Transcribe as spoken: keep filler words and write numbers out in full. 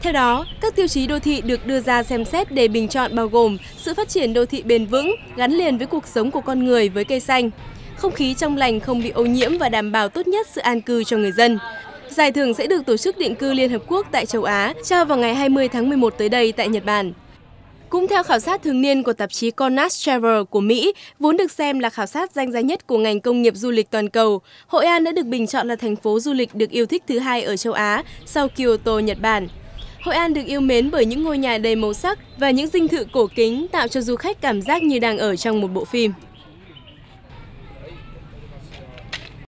Theo đó, các tiêu chí đô thị được đưa ra xem xét để bình chọn bao gồm sự phát triển đô thị bền vững, gắn liền với cuộc sống của con người với cây xanh, không khí trong lành không bị ô nhiễm và đảm bảo tốt nhất sự an cư cho người dân. Giải thưởng sẽ được Tổ chức Định cư Liên Hợp Quốc tại châu Á trao vào ngày hai mươi tháng mười một tới đây tại Nhật Bản. Cũng theo khảo sát thường niên của tạp chí Connaught Travel của Mỹ, vốn được xem là khảo sát danh giá nhất của ngành công nghiệp du lịch toàn cầu, Hội An đã được bình chọn là thành phố du lịch được yêu thích thứ hai ở châu Á sau Kyoto, Nhật Bản. Hội An được yêu mến bởi những ngôi nhà đầy màu sắc và những dinh thự cổ kính tạo cho du khách cảm giác như đang ở trong một bộ phim.